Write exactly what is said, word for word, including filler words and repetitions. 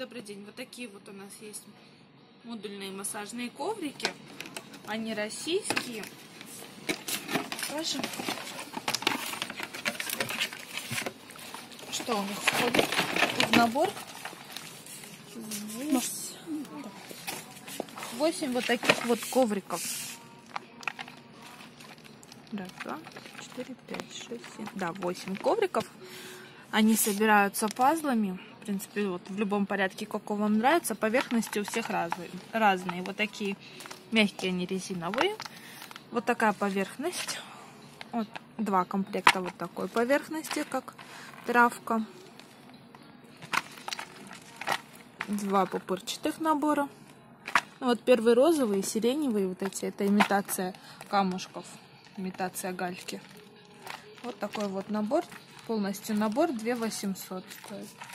Добрый день. Вот такие вот у нас есть модульные массажные коврики. Они российские. Покажем, что у них входит в набор. Здесь восемь вот таких вот ковриков. Раз, два, четыре, пять, шесть, семь. Да, восемь ковриков. Они собираются пазлами. В принципе, вот в любом порядке, какого вам нравится. Поверхности у всех разные. разные. Вот такие мягкие, они резиновые. Вот такая поверхность. Вот два комплекта вот такой поверхности, как травка. Два пупырчатых набора. Вот первый розовый и сиреневый, вот эти, это имитация камушков, имитация гальки. Вот такой вот набор, полностью набор две тысячи восемьсот стоит.